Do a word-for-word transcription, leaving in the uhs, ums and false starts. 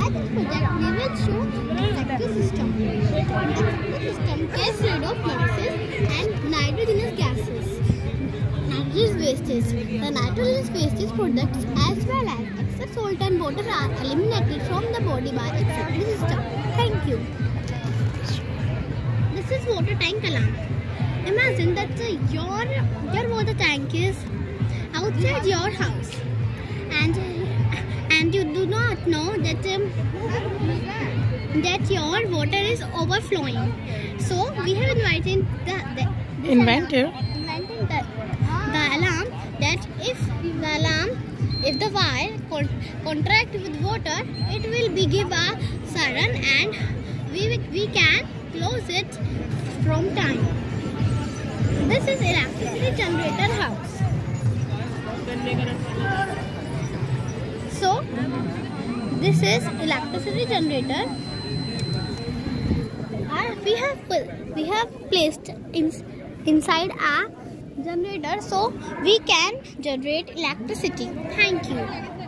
At this project, we will show the Excretory system. The Excretory system gets rid of noxious and nitrogenous gases. Nitrogenous wastes. The nitrogenous wastes products as well as excess salt and water are eliminated from the body by Excretory system. Thank you. This is water tank alarm. Imagine that uh, your your water tank is outside your house, and and you do not know that um, that your water is overflowing. So we have invited the, the invented invented the, the alarm that if the alarm if the wire con contract with water, it will be give a siren and we we can close it from time. This is electricity generator house. So this is electricity generator. Uh, we have we have placed in, inside a generator so we can generate electricity. Thank you.